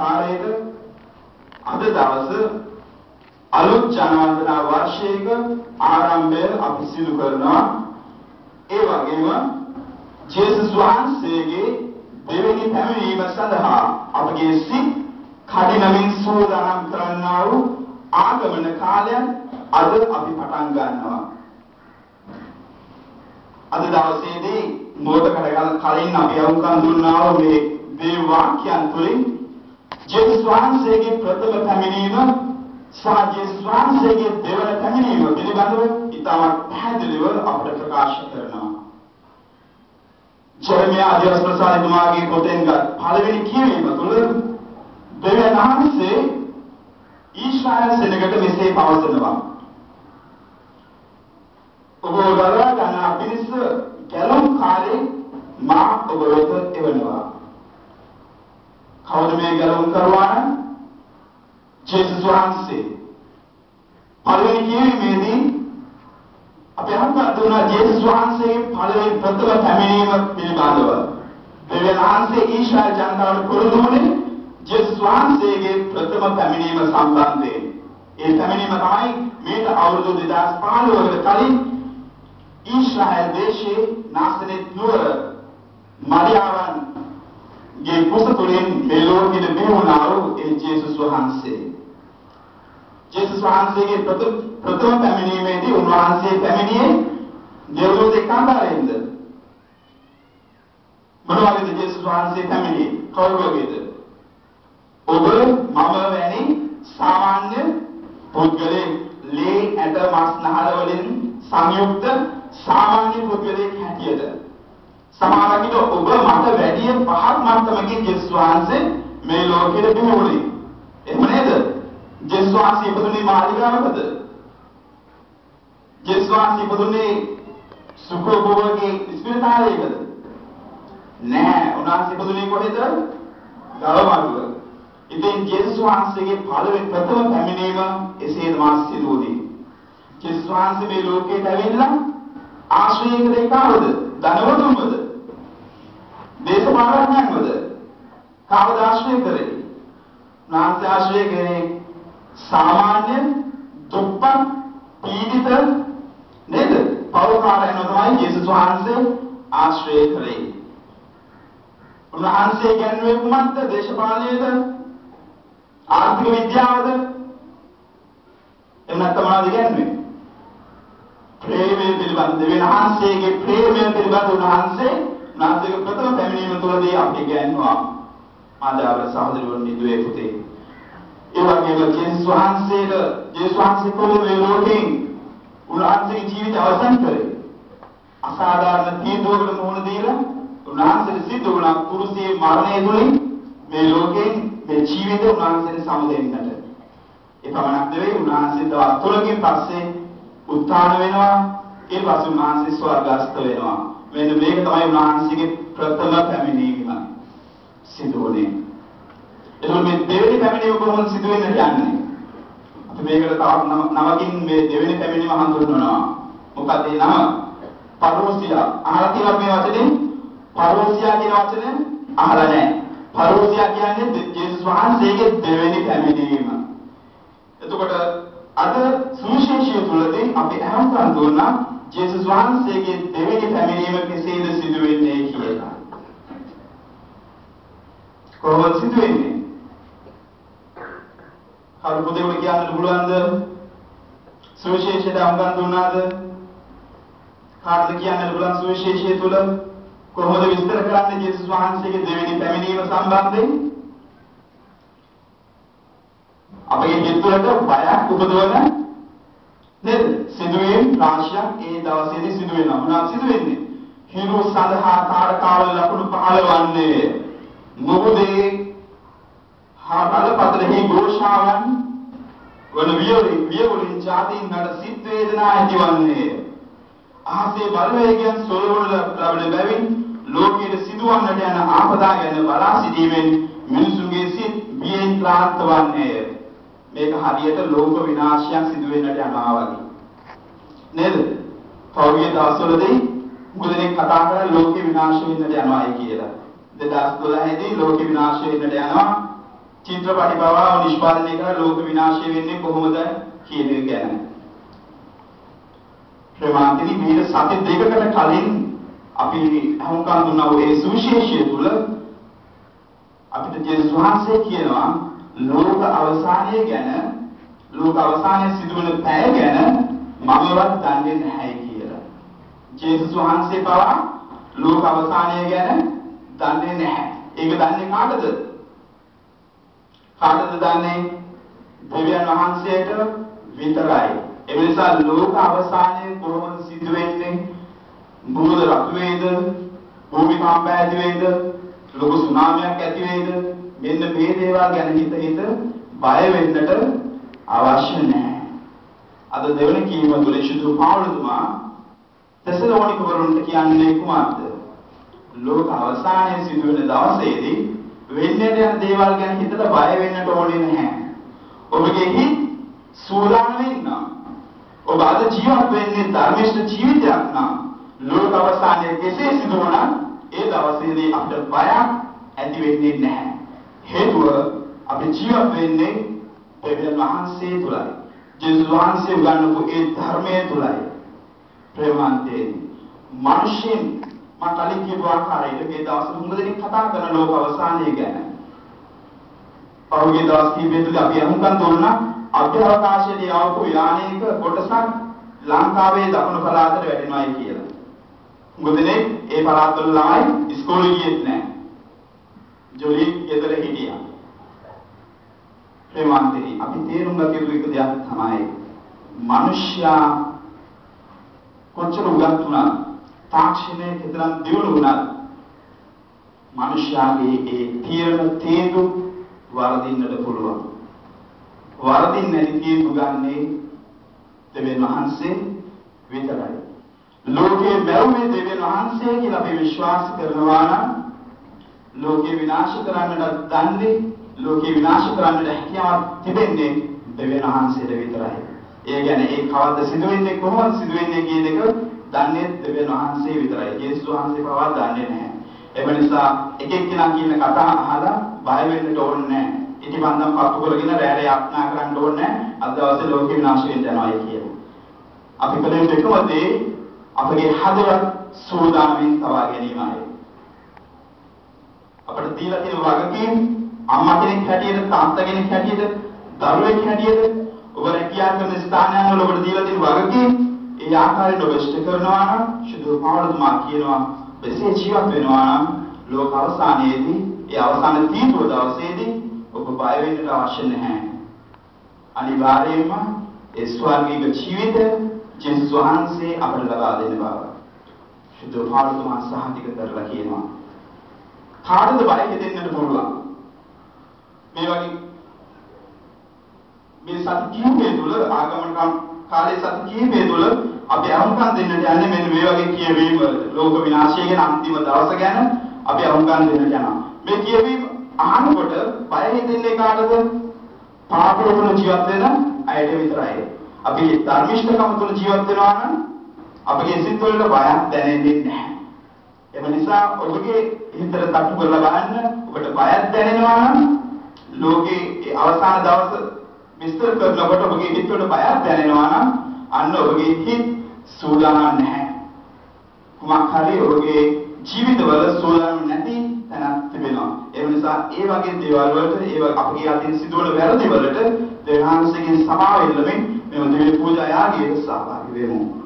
ආකාරයට අද දවසේ අලුත් ජනවන්දනා වර්ෂයක ආරම්භය අපි සිදු කරනවා. ඒ වගේම ජේසුස් වහන්සේගේ දෙවෙනි පැමිණීම සඳහා අපගේ සිත් කඩිනමින් සූදානම් කරන්නා වූ ආගමන කාලය අද අපි පටන් ගන්නවා. අද දවසේදී මොහොතකට කලින් අපි අවුකම් දුන්නා වූ මේ දේව වාක්‍යයන් තුළින් ජේසුස් වහන්සේගේ ප්‍රථම පැමිණීම සහ ජේසුස් වහන්සේගේ දෙවන පැමිණීම පිළිබඳව ඉතාමත් පැහැදිලිව අපට ප්‍රකාශ කරනවා. ජෙරමියා අධ්‍යයනස්ථානතුමාගේ පොතෙන් ගත් පළවෙනි කියවීම තුළ දෙවියන් වහන්සේ ඊශ්‍රායල් සෙනගට මෙසේ පවසනවා. ඔබ දරා ගන්නා පිණිස ගැලුම් කාලේ මා ඔබ වෙත එවනවා. කවුද මේ ගැලුම් කරවා නම්? ජේසුස් වහන්සේ. පළවෙනි කියවීමේදී අපි අහන්න දුන්නා ජේසුස් වහන්සේගේ පළවෙනි ප්‍රථම පැමිණීම පිළිබඳව. දෙවියන් වහන්සේ ඊශ්‍රායල් ජනතාවට පුරුදු වුණේ ජේසුස් වහන්සේගේ ප්‍රථම පැමිණීම සම්බන්ධයෙන්. ඒ පැමිණීම තමයි මේට අවුරුදු 2015කට කලින් ඊශ්‍රායල් දේශයේ නාසරෙත් නුවර මරියාවන්ගේ කුස තුළින් මේ ලෝකෙට මෙවුණා වූ ඒ ජේසුස් වහන්සේ. ජේසුස් වහන්සේගේ ප්‍රථම පැමිණීමේදී උන්වහන්සේ පැමිණියේ දෙවියන්ගේ කාන්තාරයෙන්ද? මොනවද ජේසුස් වහන්සේ පැමිණියේ? කවුරුගේද? ඔබ මම වැනි සාමාන්‍ය පුද්ගලෙක් ලේ ඇට මස් නහර වලින් සංයුක්ත සාමාන්‍ය පුද්ගලෙක් හැටියට සමානකිට ඔබ මට වැඩි පහත් මට්ටමකින් ජේසුස් වහන්සේ මේ ලෝකෙට බිහිවුණේ. එහෙම නේද? ජේසුස් වහන්සේ ඉපදුනේ මාළිගාවකද? ජේසුස් වහන්සේ ඉපදුනේ සුඛෝභෝගයේ ස්පිරිතාලයකද? නෑ, උන්වහන්සේ ඉපදුනේ කොහෙද? ගවමඩුව. ඉතින් ජේසුස් වහන්සේගේ පළවෙනි ප්‍රථම පැමිණීම එසේ තමයි සිදු වුණේ. ජේසුස් වහන්සේ මේ ලෝකයට ඇවිල්ලා ආශ්‍රය කරේ කවුද? ධනවතුන්වද? දේශපාලනඥයන්වද? කවුද ආශ්‍රය කරේ? උන්වහන්සේ ආශ්‍රය කරේ සාමාන්‍ය දුප්පත් පීඩිත නේද? පෞරකාරයන් තමයි ජේසුස් වහන්සේ ආශ්‍රය කරේ. උන්වහන්සේ කියන්නේ කුමක්ද? දේශපාලනයේද? ආර්ථික විද්‍යාවද? එන්න තමයි කියන්නේ. ප්‍රේමය පිළිබඳ දෙවියන් වහන්සේගේ ප්‍රේමය පිළිබඳ උන්වහන්සේගේ ප්‍රථම පැමිණීම තුළදී අපි කියනවා ආදාර සහෝදරයන් නිදුවේ පුතේ. ඒ වගේම ජේසුස් වහන්සේ කොහොමද ලෝකෙන් උන්වහන්සේගේ ජීවිතය අවසන් කරේ? අසාධාරණ තීන්දුවකට මුහුණ දීලා උන්වහන්සේ සිද්ධ වුණා කුරුසියේ මරණය තුළින් මේ ලෝකෙන් මේ ජීවිතය උන්වහන්සේට සමුදෙන්නට. ඒ පමණක් නෙවෙයි උන්වහන්සේ දවස් 3කින් පස්සේ උත්ථාන වෙනවා. ඒ පස්සේ උන්වහන්සේ ස්වර්ගස්ත වෙනවා. මෙන්න මේක තමයි උන්වහන්සේගේ ප්‍රථම පැමිණීම සිදු වුණේ. එතකොට මේ දෙවෙනි පැමිණීම කොහොමද සිදු වෙන්නේ කියන්නේ? අපි මේකට තවත් නමකින් මේ දෙවෙනි පැමිණීම හඳුන්වනවා. මොකද ඒ නම? පරෝසියා. අහලා තියෙනවද මේ වචනේ? පරෝසියා කියන වචනේ අහලා නැහැ. පරෝසියා කියන්නේ ජේසුස් වහන්සේගේ දෙවෙනි පැමිණීම. එතකොට අද සුවිශේෂය තුළදී අපි අහන්න දුන්නා ජේසුස් වහන්සේගේ දෙවෙනි පැමිණීම කෙසේද සිදු වෙන්නේ කියලා. කොහොමද සිදු වෙන්නේ? කවුරු පොතේ කියන්න පුළුවන්ද? සුවිශේෂයට අංගම් දුන්නාද? කාටද කියන්න පුළුවන් සුවිශේෂය තුළ කොහොමද විස්තර කරන්නේ ජේසුස් වහන්සේගේ දෙවෙනි පැමිණීම සම්බන්ධයෙන්? අපේ හිත තුළට බයක් උපදවන නේද? සිදුවීම් රාශියක් ඒ දවසේදී සිදු වෙනවා. මොනවද සිදු වෙන්නේ? හිරු සඳහා තාරකාවල ලකුණු 15 වන්නේ මොහොතේ හාබලපතරෙහි ഘോഷාවන් වන වියවලින් ජාතීන් නඩ සිත් වේදනා ඇතිවන්නේ. ආසේ බලවේගයන් සොලවන ලබන බැවින් ලෝකයේ සිදුවන්නට යන ආපදා ගැන බලා සිටීමෙන් මිනිසුන්ගේ සිත් බියෙන් ක්ලාන්ත වන්නේ. මේක හරියට ලෝක විනාශයක් සිදු වෙන්නට යනවා වගේ. නේද? පෞද්ගලික දවස්වලදී මුදලෙන් කතා කරලා ලෝක විනාශ වෙන්නට යනවායි කියලා. 2012 දී ලෝක විනාශ වෙන්නට යනවා. චිත්‍රපටි පවා නිෂ්පාදනය කරලා ලෝක විනාශය වෙන්නේ කොහොමද කියන එක ගැන. ප්‍රමාන්තිනි මේ සති දෙකකට කලින් අපි හමුකම් දුන්නා ඒ සුවිශේෂය තුල අපිට ජේසුස් වහන්සේ කියනවා ලෝක අවසානය ගැන ලෝක අවසානයේ සිදුවන පැය ගැන මමවත් දන්නේ නැහැ කියලා. ජේසුස් වහන්සේ පවා ලෝක අවසානය ගැන දන්නේ නැහැ. ඒක දන්නේ කාටද? කාටද දන්නේ? දෙවියන් වහන්සේට විතරයි. ඒ නිසා ලෝක අවසානය කොහොමද සිදු වෙන්නේ? බුදුද රතු වේද? භූමිකම්ප ඇති වේද? ලොකු සුනාමියක් ඇති වේද? මෙන්න මේ දේවල් ගැන හිත බය වෙන්නට අවශ්‍ය නැහැ. අද දෙවන කීම තුල ශුද්ධ පාවුලතුමා තෙසලෝනික වරුන්ට කියන්නේ කුමක්ද? ලෝක අවසානයේ සිදුවෙන දවසේදී වෙන්නට යන දේවල් ගැන හිතලා බය වෙන්නට ඕනේ නැහැ. ඔබගේ හිත සූදානම් වෙන්න. ඔබ අද ජීවත් වෙන්නේ ධර්මිෂ්ඨ ජීවිතයක් නම් ලෝක අවසානයේ කෙසේ සිදු වුණත් ඒ දවසේදී අපිට බයක් ඇති වෙන්නේ නැහැ. හේතුව අපි ජීවත් වෙන්නේ දෙවියන් වහන්සේ තුලයි. ජේසුස් වහන්සේ උගන්වපු ඒ ධර්මයේ තුලයි. ප්‍රේමන්තේ මිනිසෙන් මම කලින් කියපු ආකාරයට මේ දවස් තුන දෙනෙක් කතා කරන ලෝක අවසානය ගැන. පහුගිය දවස් කිහිපෙදී අපි අහුම්කම් දුන්නා අභ්‍යවකාශයේදී ආපු යානයක කොටසක් ලංකාවේ දකුණු පළාතට වැටෙනවායි කියලා. මොකදනේ ඒ පළාත්වල ළමයි ඉස්කෝලේ ගියෙත් නැහැ. ජොලි ගෙදර හිටියා. ප්‍රේමන්තේ අපි තේරුම් ගත යුතු එක දෙයක් තමයි මිනිස්යා කොච්චර උගත් වුණත් තාක්ෂණයේ කතරම් දියුණු වුණත් මිනිස්යාගේ ඒ තීරණ තේදු වර්ධින්නට පුළුවන්. වර්ධින්න නැති තීන්දුව ගන්නේ දෙවියන් වහන්සේ විතරයි. ලෝකේ බැලුමේ දෙවියන් වහන්සේ කියලා අපි විශ්වාස කරනවා නම් ලෝකේ විනාශ කරන්නට දන්නේ ලෝකේ විනාශ කරන්නට හැකියාවක් තිබෙන්නේ දෙවියන් වහන්සේට විතරයි. ඒ කියන්නේ ඒ කවද්ද සිදු වෙන්නේ කොහොමද සිදු වෙන්නේ කියන එක දන්නේ දෙවියන් වහන්සේ විතරයි. යේසුස් වහන්සේ පවා දන්නේ නැහැ. ඒ නිසා එක එක්කෙනා කියන කතා අහලා බය වෙන්න ඕනේ නැහැ. ඉටිපන්දම් පත්තු කරගෙන රැළ යාඥා කරන්න ඕනේ නැහැ. අද දවසේ ලෝක විනාශ වෙන්න යනවා කියලා. අපි කලේ දෙකමදී අපගේ හදවත සූදානමින් තබා ගැනීමයි. අපිට දීලා තියෙන වගකීම් අම්මා කෙනෙක් හැටියට තාත්තා කෙනෙක් හැටියට දරුවෙක් හැටියට ඔබ රැකියා කරන ස්ථානයන් වල ඔබට දීලා තියෙන වගකීම් ඒ ආකාරයට ඔබ ඉෂ්ට කරනවා නම් ශුද්ධ පාවලතුමා කියනවා මෙසේ ජීවත් වෙනවා නම් ලෝක අවසානයේදී ඒ අවසාන තීන්දුව දවසේදී ඔබ බය වෙන්න අවශ්‍ය නැහැ. අනිවාර්යයෙන්ම ඒ ස්වර්ගික ජීවිතය ජේසුස් වහන්සේ අපට ලබා දෙන බව ශුද්ධ පාවලතුමා සහතික කරලා කියනවා. කාටද බය හිතෙන්නට පුළුවන්? මේ වගේ මේ සත්‍ය කිහිපය තුළ ආගමන කාලේ සත්‍ය කිහිපය තුළ අපි අහුම්කම් දෙන්නට යන්නේ මෙන්න මේ වගේ කියවීම වලට. ලෝක විනාශය ගැන අන්තිම දවස ගැන අපි අහුම්කම් දෙන්නට යනවා. මේ කියවීම අහනකොට බය හිතෙන්නේ කාටද? පාපය තුළ ජීවත් වෙන අයට විතරයි. අපි ධර්මිෂ්ඨකම තුළ ජීවත් වෙනවා නම් අපගේ සිත් වලට බයක් දැනෙන්නේ නැහැ. එම නිසා ඔබගේ හිතට තට්ටු කරලා බලන්න ඔබට බයක් දැනෙනවා නම් ලෝකේ අවසාන දවස විස්තර කරනකොට ඔබගේ හිත වල බයක් දැනෙනවා නම් අන්න ඔබගේ හිත සූදානම් නැහැ. කුමක් හරි ඔබගේ ජීවිතවල සූදානම් නැති තැනක් තිබෙනවා. ඒ නිසා ඒ වගේ දේවල් වලට අපගේ අතින් සිදුවන වැරදි වලට දෙවියන්සේගෙන් සමාව ඉල්ලමින් මේ දෙවි පූජා යාගයේ සහභාගී වෙමු.